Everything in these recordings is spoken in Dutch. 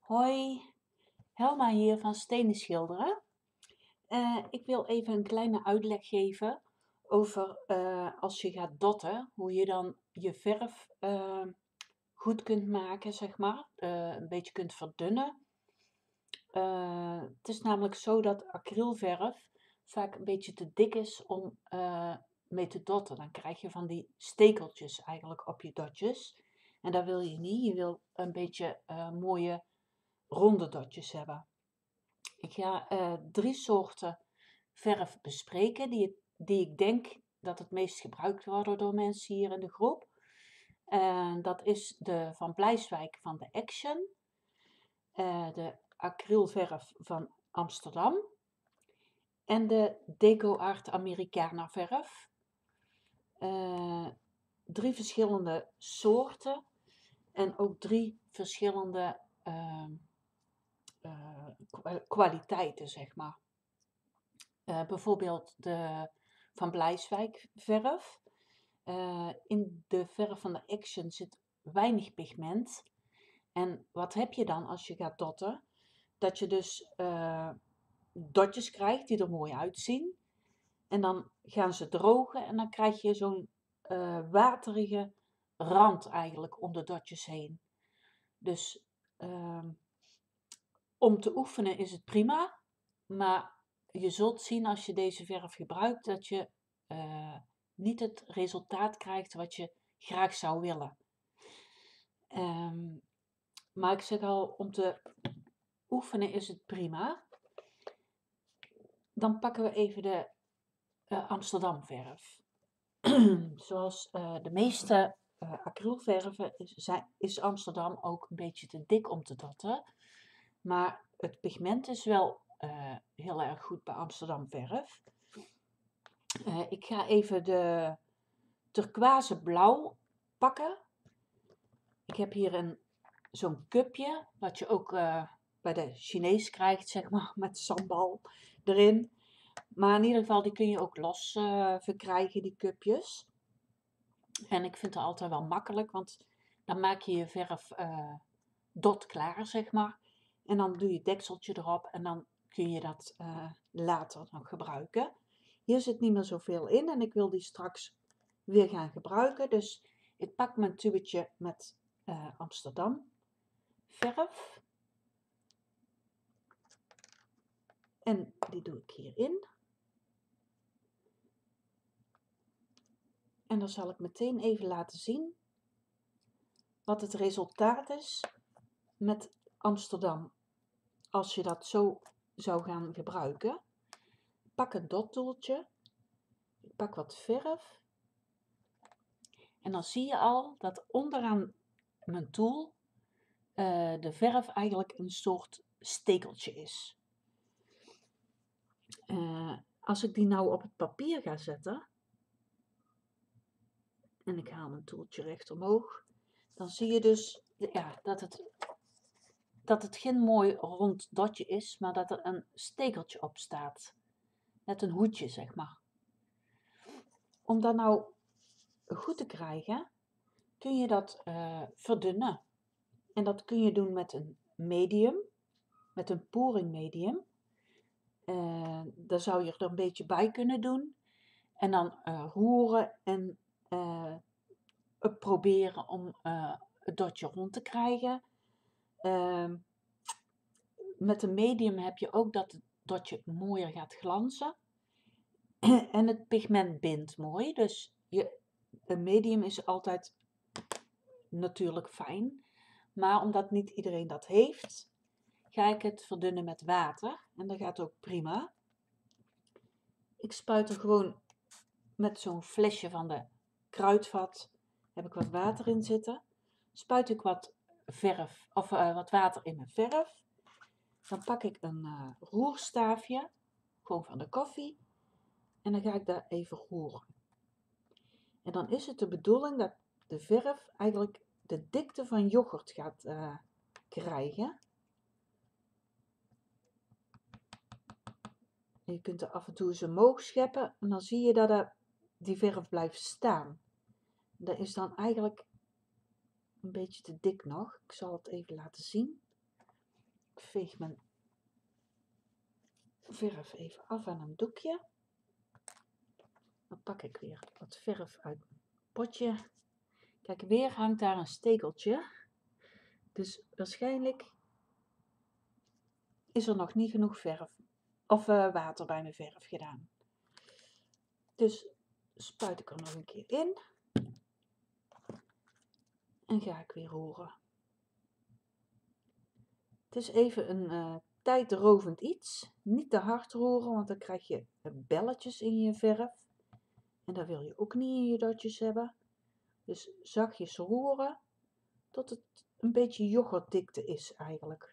Hoi, Helma hier van Stenen Schilderen. Ik wil even een kleine uitleg geven over als je gaat dotten, hoe je dan je verf goed kunt maken, zeg maar. Een beetje kunt verdunnen. Het is namelijk zo dat acrylverf vaak een beetje te dik is om mee te dotten. Dan krijg je van die stekeltjes eigenlijk op je dotjes. En dat wil je niet. Je wil een beetje mooie ronde dotjes hebben. Ik ga 3 soorten verf bespreken die ik denk dat het meest gebruikt worden door mensen hier in de groep. Dat is de Van Blijswijk van de Action, de acrylverf van Amsterdam en de Deco Art Americana verf. 3 verschillende soorten en ook 3 verschillende kwaliteiten, zeg maar. Bijvoorbeeld de Van Blijswijk verf. In de verf van de Action zit weinig pigment. En wat heb je dan als je gaat dotten? Dat je dus dotjes krijgt die er mooi uitzien. En dan gaan ze drogen en dan krijg je zo'n waterige rand eigenlijk om de dotjes heen. Dus om te oefenen is het prima, maar je zult zien als je deze verf gebruikt dat je niet het resultaat krijgt wat je graag zou willen. Maar ik zeg al, om te oefenen is het prima. Dan pakken we even de Amsterdam verf. Zoals de meeste acrylverven is Amsterdam ook een beetje te dik om te dotten. Maar het pigment is wel heel erg goed bij Amsterdam verf. Ik ga even de turquoise blauw pakken. Ik heb hier zo'n cupje, wat je ook bij de Chinees krijgt, zeg maar, met sambal erin. Maar in ieder geval, die kun je ook los verkrijgen, die cupjes. En ik vind het altijd wel makkelijk, want dan maak je je verf dot klaar, zeg maar. En dan doe je het dekseltje erop en dan kun je dat later nog gebruiken. Hier zit niet meer zoveel in en ik wil die straks weer gaan gebruiken. Dus ik pak mijn tubetje met Amsterdam verf. En die doe ik hierin. En dan zal ik meteen even laten zien wat het resultaat is met Amsterdam. Als je dat zo zou gaan gebruiken. Pak een dottoeltje. Ik pak wat verf. En dan zie je al dat onderaan mijn tool de verf eigenlijk een soort stekeltje is. Als ik die nou op het papier ga zetten. En ik haal mijn toeltje recht omhoog. Dan zie je dus ja, dat het geen mooi rond dotje is, maar dat er een stekeltje op staat. Net een hoedje, zeg maar. Om dat nou goed te krijgen, kun je dat verdunnen. En dat kun je doen met een medium, met een pouring medium. Daar zou je er een beetje bij kunnen doen. En dan roeren en proberen om het dotje rond te krijgen. Met een medium heb je ook dat het dotje mooier gaat glanzen. En het pigment bindt mooi. Dus een medium is altijd natuurlijk fijn. Maar omdat niet iedereen dat heeft, ga ik het verdunnen met water. En dat gaat ook prima. Ik spuit er gewoon met zo'n flesje van de kruidvat. Heb ik wat water in zitten. Spuit ik wat verf of wat water in mijn verf. Dan pak ik een roerstaafje, gewoon van de koffie. En dan ga ik daar even roeren. En dan is het de bedoeling dat de verf eigenlijk de dikte van yoghurt gaat krijgen. En je kunt er af en toe eens omhoog scheppen en dan zie je dat die verf blijft staan. Dat is dan eigenlijk een beetje te dik nog. Ik zal het even laten zien. Ik veeg mijn verf even af aan een doekje. Dan pak ik weer wat verf uit mijn potje. Kijk, weer hangt daar een stekeltje. Dus waarschijnlijk is er nog niet genoeg verf of water bij mijn verf gedaan. Dus spuit ik er nog een keer in. En ga ik weer roeren. Het is even een tijdrovend iets. Niet te hard roeren, want dan krijg je belletjes in je verf. En dat wil je ook niet in je dotjes hebben. Dus zachtjes roeren tot het een beetje yoghurtdikte is eigenlijk.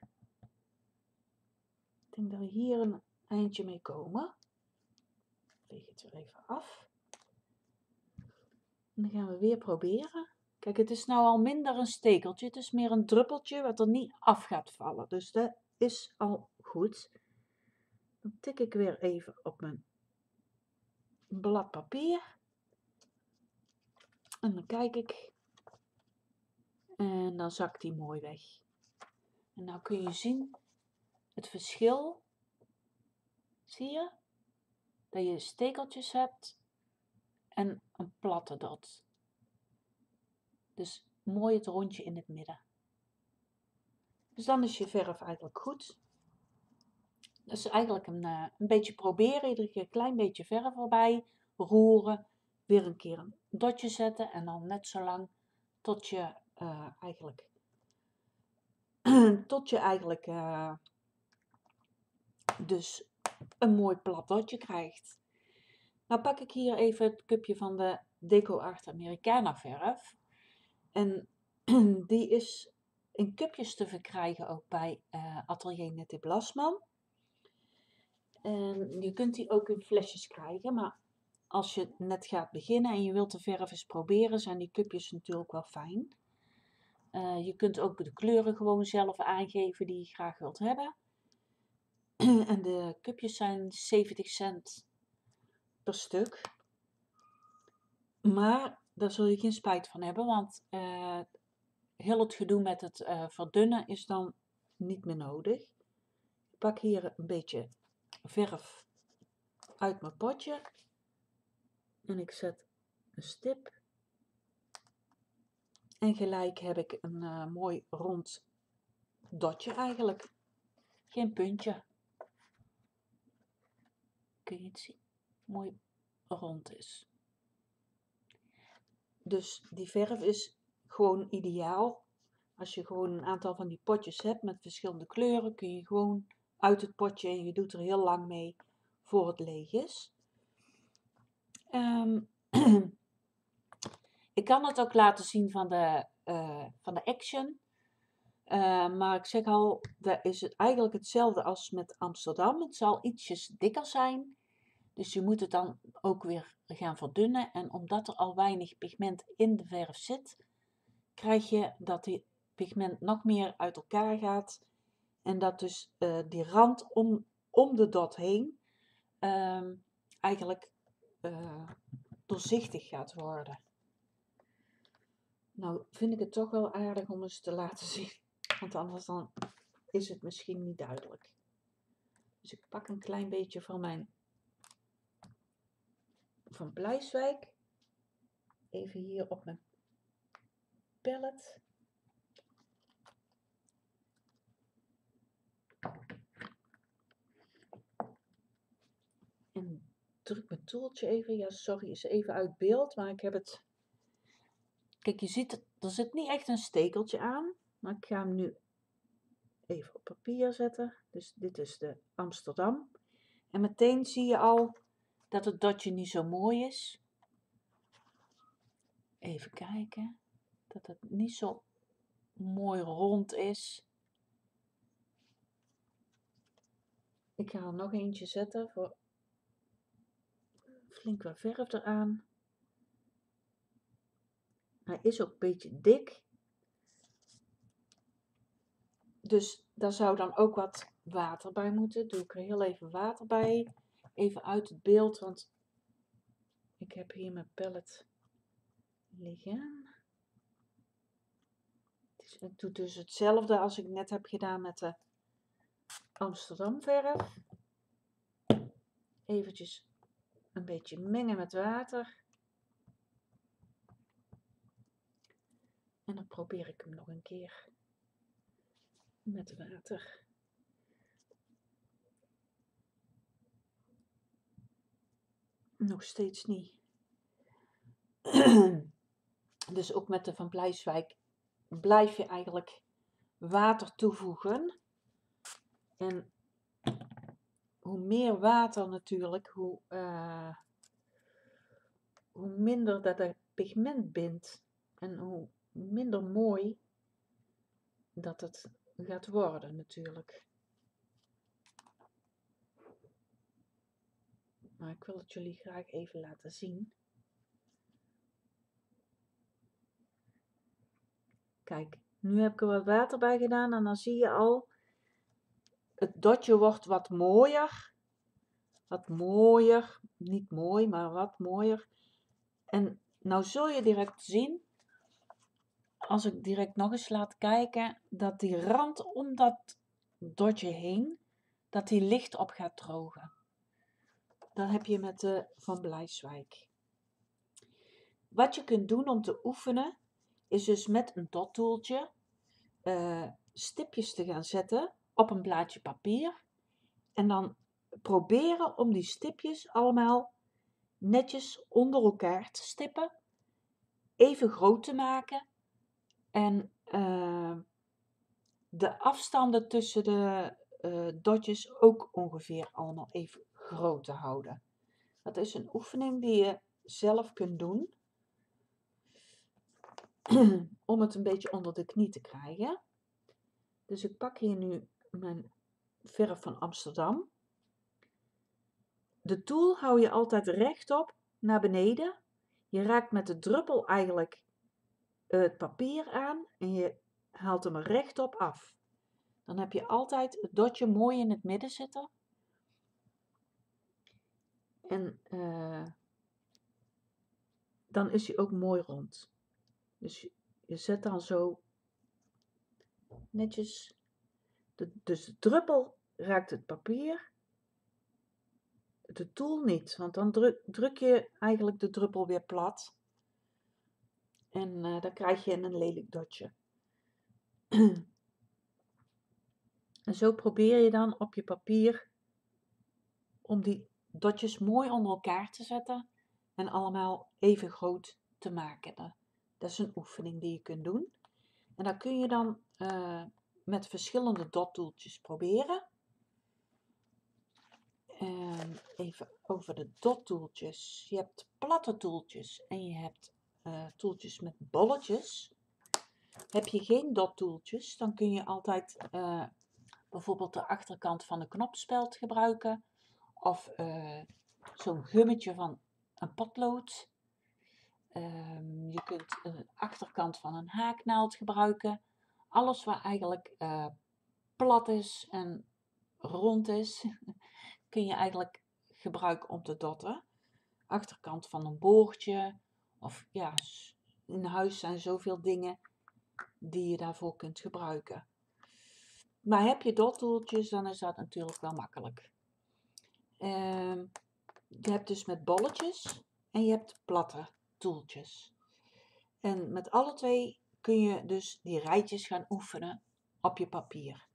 Ik denk dat we hier een eindje mee komen. Veeg het weer even af. En dan gaan we weer proberen. Kijk, het is nou al minder een stekeltje. Het is meer een druppeltje wat er niet af gaat vallen. Dus dat is al goed. Dan tik ik weer even op mijn blad papier. En dan kijk ik. En dan zakt die mooi weg. En nou kun je zien het verschil. Zie je? Dat je stekeltjes hebt en een platte dot. Dus mooi het rondje in het midden. Dus dan is je verf eigenlijk goed. Dus eigenlijk een beetje proberen, iedere keer een klein beetje verf erbij, roeren, weer een keer een dotje zetten en dan net zo lang tot je eigenlijk dus een mooi plat dotje krijgt. Nou pak ik hier even het cupje van de Deco Art Americana verf. En die is in cupjes te verkrijgen ook bij Atelier Nette Blasman. En je kunt die ook in flesjes krijgen, maar als je net gaat beginnen en je wilt de verf eens proberen, zijn die cupjes natuurlijk wel fijn. Je kunt ook de kleuren gewoon zelf aangeven die je graag wilt hebben. En de cupjes zijn 70 cent per stuk. Maar daar zul je geen spijt van hebben, want heel het gedoe met het verdunnen is dan niet meer nodig. Ik pak hier een beetje verf uit mijn potje. En ik zet een stip. En gelijk heb ik een mooi rond dotje eigenlijk. Geen puntje. Kun je het zien? Mooi rond is. Dus die verf is gewoon ideaal. Als je gewoon een aantal van die potjes hebt met verschillende kleuren, kun je gewoon uit het potje en je doet er heel lang mee voor het leeg is. Ik kan het ook laten zien van de Action. Maar ik zeg al, dat is het eigenlijk hetzelfde als met Amsterdam. Het zal ietsjes dikker zijn. Dus je moet het dan ook weer gaan verdunnen. En omdat er al weinig pigment in de verf zit, krijg je dat die pigment nog meer uit elkaar gaat. En dat dus die rand om de dot heen eigenlijk doorzichtig gaat worden. Nou vind ik het toch wel aardig om eens te laten zien. Want anders dan is het misschien niet duidelijk. Dus ik pak een klein beetje van Blijswijk. Even hier op mijn pallet. En druk mijn toeltje even. Ja, sorry, is even uit beeld, maar ik heb het. Kijk, je ziet, er zit niet echt een stekeltje aan. Maar ik ga hem nu even op papier zetten. Dus dit is de Amsterdam. En meteen zie je al dat het dotje niet zo mooi is. Even kijken. Dat het niet zo mooi rond is. Ik ga er nog eentje zetten voor flink wat verf eraan. Hij is ook een beetje dik. Dus daar zou dan ook wat water bij moeten. Doe ik er heel even water bij. Even uit het beeld, want ik heb hier mijn pallet liggen. Het doet dus hetzelfde als ik net heb gedaan met de Amsterdam verf. Eventjes een beetje mengen met water. En dan probeer ik hem nog een keer met water. Nog steeds niet. Dus ook met de Van Blijswijk blijf je eigenlijk water toevoegen. En hoe meer water natuurlijk, hoe minder dat er pigment bindt. En hoe minder mooi dat het gaat worden natuurlijk. Maar ik wil het jullie graag even laten zien. Kijk, nu heb ik er wat water bij gedaan en dan zie je al, het dotje wordt wat mooier. Wat mooier, niet mooi, maar wat mooier. En nou zul je direct zien, als ik direct nog eens laat kijken, dat die rand om dat dotje heen, dat die licht op gaat drogen. Dat heb je met de Van Blijswijk. Wat je kunt doen om te oefenen, is dus met een dottoeltje stipjes te gaan zetten op een blaadje papier. En dan proberen om die stipjes allemaal netjes onder elkaar te stippen. Even groot te maken. En de afstanden tussen de dotjes ook ongeveer allemaal even groot te houden. Dat is een oefening die je zelf kunt doen. Om het een beetje onder de knie te krijgen. Dus ik pak hier nu mijn verf van Amsterdam. De tool hou je altijd rechtop naar beneden. Je raakt met de druppel eigenlijk het papier aan en je haalt hem er rechtop af. Dan heb je altijd het dotje mooi in het midden zitten. En dan is hij ook mooi rond. Dus je zet dan zo netjes. Dus de druppel raakt het papier. De tool niet, want dan druk je eigenlijk de druppel weer plat. En dan krijg je een lelijk dotje. En zo probeer je dan op je papier om die dotjes mooi onder elkaar te zetten en allemaal even groot te maken. Dat is een oefening die je kunt doen. En dat kun je dan met verschillende dottoeltjes proberen. En even over de dottoeltjes. Je hebt platte toeltjes en je hebt toeltjes met bolletjes. Heb je geen dottoeltjes, dan kun je altijd bijvoorbeeld de achterkant van de knopspeld gebruiken. Of zo'n gummetje van een potlood. Je kunt de achterkant van een haaknaald gebruiken. Alles wat eigenlijk plat is en rond is, kun je eigenlijk gebruiken om te dotten. Achterkant van een boordje. Of ja, in huis zijn zoveel dingen die je daarvoor kunt gebruiken. Maar heb je dottoeltjes, dan is dat natuurlijk wel makkelijk. Je hebt dus met bolletjes en je hebt platte toeltjes. En met alle twee kun je dus die rijtjes gaan oefenen op je papier.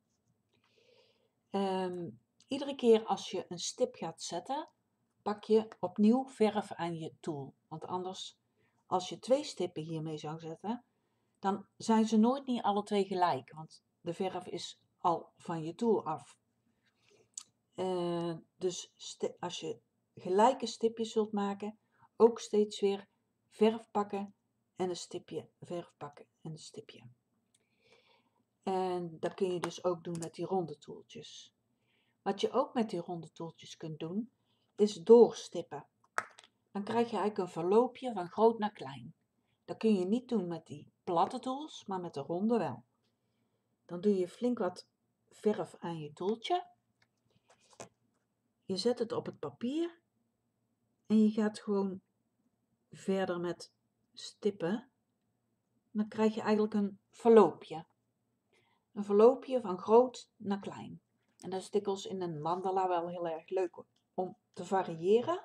Iedere keer als je een stip gaat zetten, pak je opnieuw verf aan je tool. Want anders, als je 2 stippen hiermee zou zetten, dan zijn ze nooit niet alle 2 gelijk. Want de verf is al van je tool af. Dus als je gelijke stipjes zult maken, ook steeds weer verf pakken en een stipje, verf pakken en een stipje. En dat kun je dus ook doen met die ronde toeltjes. Wat je ook met die ronde toeltjes kunt doen, is doorstippen. Dan krijg je eigenlijk een verloopje van groot naar klein. Dat kun je niet doen met die platte tools, maar met de ronde wel. Dan doe je flink wat verf aan je toeltje. Je zet het op het papier en je gaat gewoon verder met stippen. Dan krijg je eigenlijk een verloopje. Een verloopje van groot naar klein. En dat is dikwijls in een mandala wel heel erg leuk om te variëren.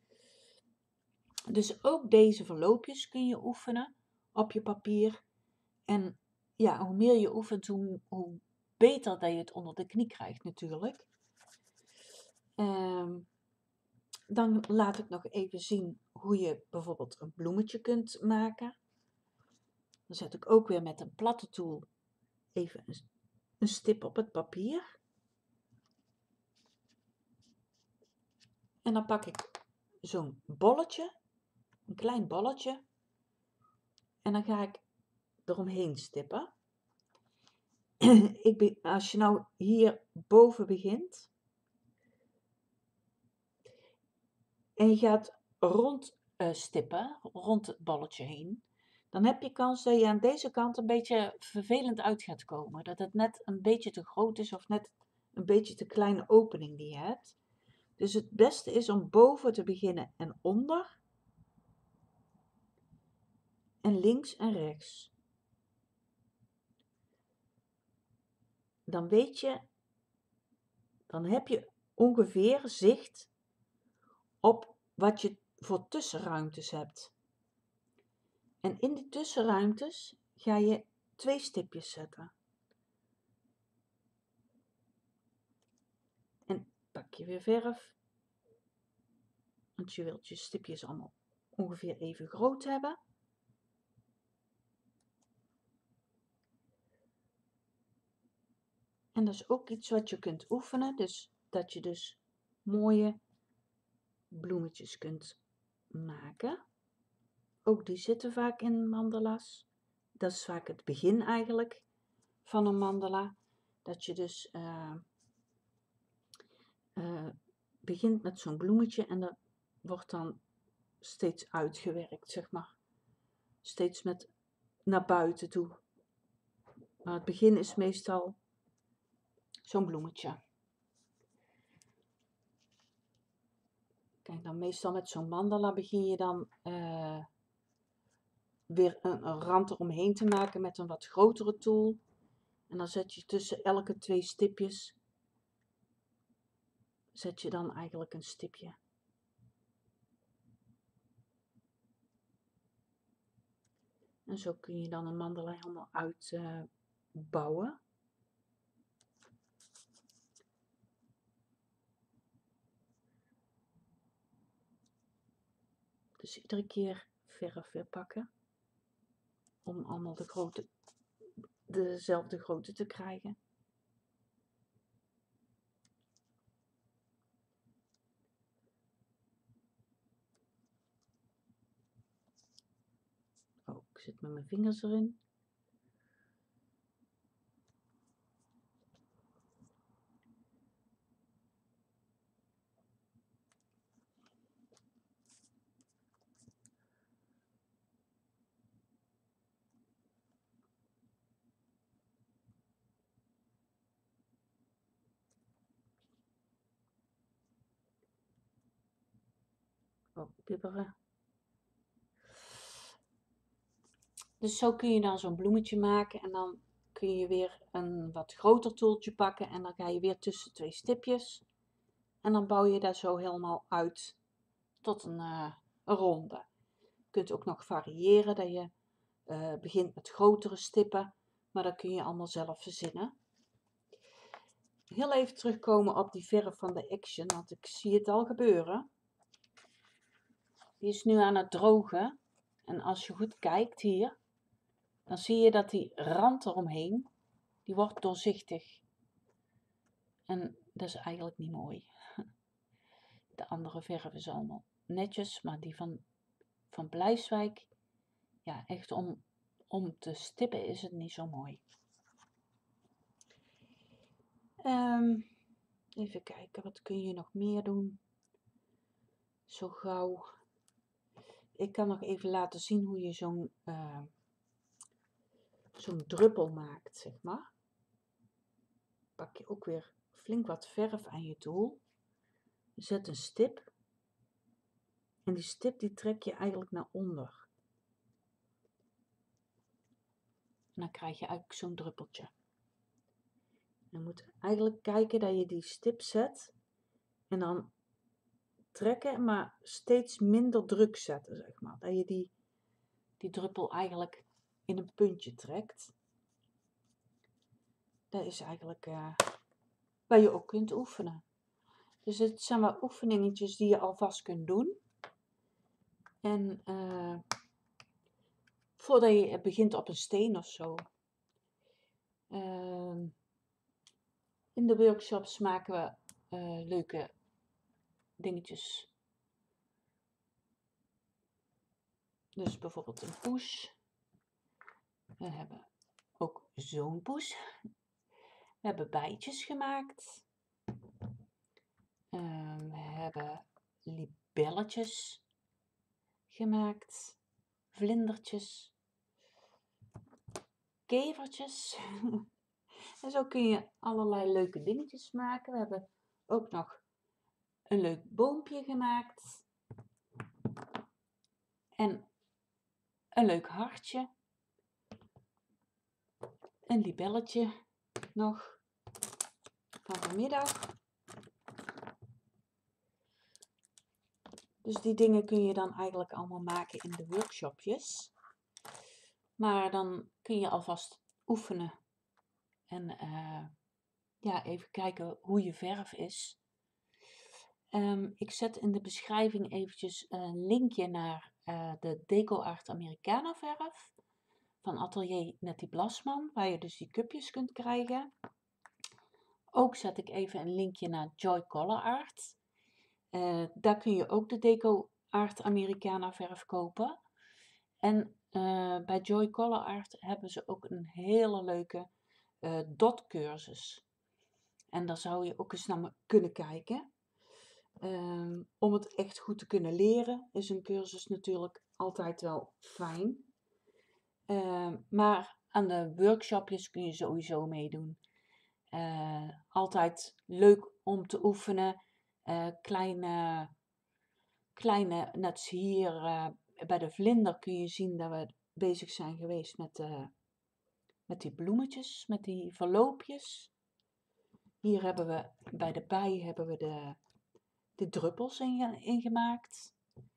Dus ook deze verloopjes kun je oefenen op je papier. En ja, hoe meer je oefent, hoe beter dat je het onder de knie krijgt natuurlijk. Dan laat ik nog even zien hoe je bijvoorbeeld een bloemetje kunt maken. Dan zet ik ook weer met een platte tool even een stip op het papier. En dan pak ik zo'n bolletje, een klein bolletje. En dan ga ik eromheen stippen. Als je nou hier boven begint en je gaat rond stippen, rond het bolletje heen, dan heb je kans dat je aan deze kant een beetje vervelend uit gaat komen. Dat het net een beetje te groot is of net een beetje te kleine opening die je hebt. Dus het beste is om boven te beginnen en onder. En links en rechts. Dan weet je, dan heb je ongeveer zicht op wat je voor tussenruimtes hebt. En in die tussenruimtes ga je 2 stipjes zetten. En pak je weer verf. Want je wilt je stipjes allemaal ongeveer even groot hebben. En dat is ook iets wat je kunt oefenen. Dus dat je dus mooie bloemetjes kunt maken. Ook die zitten vaak in mandala's. Dat is vaak het begin eigenlijk van een mandala. Dat je dus begint met zo'n bloemetje en dat wordt dan steeds uitgewerkt, zeg maar. Steeds met naar buiten toe. Maar het begin is meestal zo'n bloemetje. Kijk, dan meestal met zo'n mandala begin je dan weer een rand eromheen te maken met een wat grotere tool. En dan zet je tussen elke 2 stipjes, zet je dan eigenlijk een stipje. En zo kun je dan een mandala helemaal uitbouwen. Dus iedere keer verf weer pakken. Om allemaal dezelfde grootte te krijgen. Oh, ik zit met mijn vingers erin. Oh, bibberen. Dus zo kun je dan zo'n bloemetje maken en dan kun je weer een wat groter toeltje pakken en dan ga je weer tussen 2 stipjes en dan bouw je dat zo helemaal uit tot een ronde. Je kunt ook nog variëren dat je begint met grotere stippen, maar dat kun je allemaal zelf verzinnen. Heel even terugkomen op die verf van de Action, want ik zie het al gebeuren. Die is nu aan het drogen en als je goed kijkt hier, dan zie je dat die rand eromheen, die wordt doorzichtig. En dat is eigenlijk niet mooi. De andere verf is allemaal netjes, maar die van Blijswijk, ja, echt om te stippen is het niet zo mooi. Even kijken, wat kun je nog meer doen? Zo gauw. Ik kan nog even laten zien hoe je zo'n druppel maakt, zeg maar. Pak je ook weer flink wat verf aan je tool. Zet een stip. En die stip die trek je eigenlijk naar onder. En dan krijg je eigenlijk zo'n druppeltje. Je moet eigenlijk kijken dat je die stip zet en dan trekken, maar steeds minder druk zetten, zeg maar. Dat je die druppel eigenlijk in een puntje trekt. Dat is eigenlijk waar je ook kunt oefenen. Dus het zijn maar oefeningetjes die je alvast kunt doen. En voordat je begint op een steen of zo. In de workshops maken we leuke dingetjes. Dus bijvoorbeeld een poes. We hebben ook zo'n poes. We hebben bijtjes gemaakt. We hebben libelletjes gemaakt. Vlindertjes. Kevertjes. En zo kun je allerlei leuke dingetjes maken. We hebben ook nog een leuk boompje gemaakt. En een leuk hartje. Een libelletje nog van vanmiddag. Dus die dingen kun je dan eigenlijk allemaal maken in de workshopjes. Maar dan kun je alvast oefenen. En ja, even kijken hoe je verf is. Ik zet in de beschrijving eventjes een linkje naar de Deco Art Americana verf van Atelier Nettie Blasman, waar je dus die cupjes kunt krijgen. Ook zet ik even een linkje naar Joy Color Art. Daar kun je ook de Deco Art Americana verf kopen. En bij Joy Color Art hebben ze ook een hele leuke dot cursus. En daar zou je ook eens naar kunnen kijken. Om het echt goed te kunnen leren is een cursus natuurlijk altijd wel fijn. Maar aan de workshopjes kun je sowieso meedoen. Altijd leuk om te oefenen. Kleine, net als hier bij de vlinder kun je zien dat we bezig zijn geweest met die bloemetjes, met die verloopjes. Hier hebben we bij de bij hebben we de druppels in gemaakt.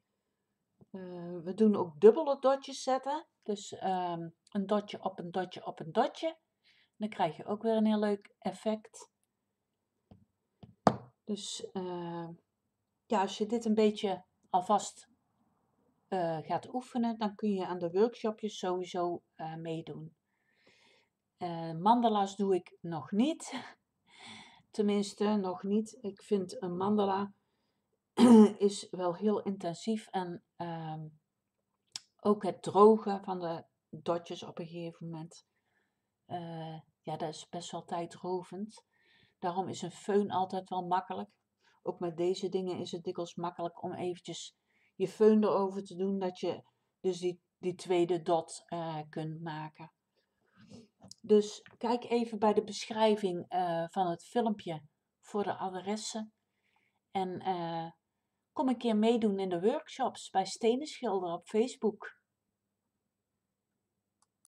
We doen ook dubbele dotjes zetten. Dus een dotje op een dotje op een dotje. Dan krijg je ook weer een heel leuk effect. Dus ja, als je dit een beetje alvast gaat oefenen, dan kun je aan de workshopjes sowieso meedoen. Mandala's doe ik nog niet. Tenminste, nog niet. Ik vind een mandala is wel heel intensief en ook het drogen van de dotjes op een gegeven moment. Ja, dat is best wel tijdrovend. Daarom is een föhn altijd wel makkelijk. Ook met deze dingen is het dikwijls makkelijk om eventjes je föhn erover te doen, dat je dus die tweede dot kunt maken. Dus kijk even bij de beschrijving van het filmpje voor de adressen. En kom een keer meedoen in de workshops bij Stenen Schilderen op Facebook.